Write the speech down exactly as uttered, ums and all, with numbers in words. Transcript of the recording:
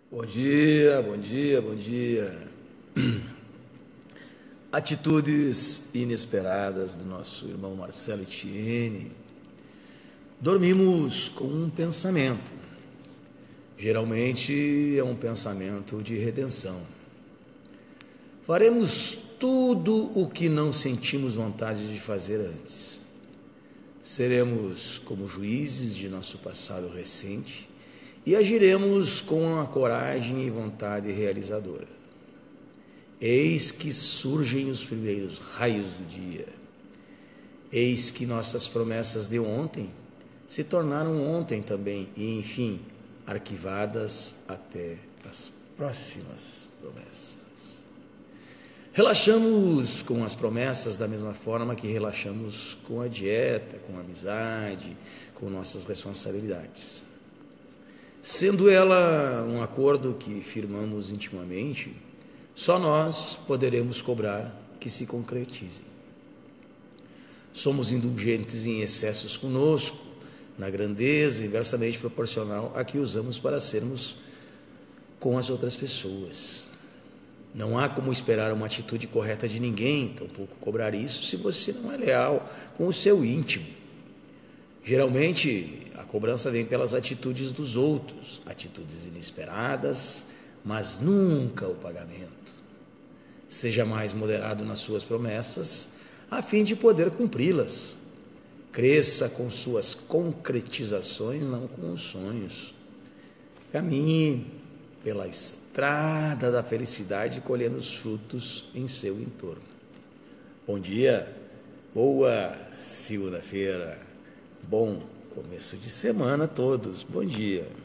Bom dia, bom dia, bom dia. Atitudes inesperadas do nosso irmão Marcelo Etienne. Dormimos com um pensamento. Geralmente é um pensamento de redenção. Faremos tudo o que não sentimos vontade de fazer antes. Seremos como juízes de nosso passado recente e agiremos com a coragem e vontade realizadora. Eis que surgem os primeiros raios do dia. Eis que nossas promessas de ontem se tornaram ontem também e, enfim, arquivadas até as próximas promessas. Relaxamos com as promessas da mesma forma que relaxamos com a dieta, com a amizade, com nossas responsabilidades. Sendo ela um acordo que firmamos intimamente, só nós poderemos cobrar que se concretize. Somos indulgentes em excessos conosco, na grandeza inversamente proporcional a que usamos para sermos com as outras pessoas. Não há como esperar uma atitude correta de ninguém, tampouco cobrar isso se você não é leal com o seu íntimo. Geralmente, a cobrança vem pelas atitudes dos outros, atitudes inesperadas, mas nunca o pagamento. Seja mais moderado nas suas promessas, a fim de poder cumpri-las. Cresça com suas concretizações, não com os sonhos. Caminhe pela estrada da felicidade, colhendo os frutos em seu entorno. Bom dia, boa segunda-feira, bom começo de semana a todos. Bom dia.